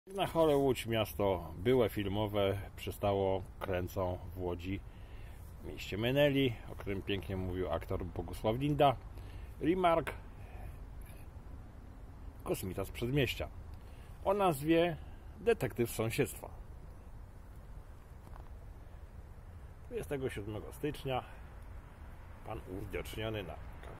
Na Chole Łódź, miasto byłe filmowe, przystało, kręcą w Łodzi, w mieście Meneli, o którym pięknie mówił aktor Bogusław Linda. Remark Kosmita z Przedmieścia o nazwie Detektyw Sąsiedztwa. 27 stycznia pan uwidoczniony na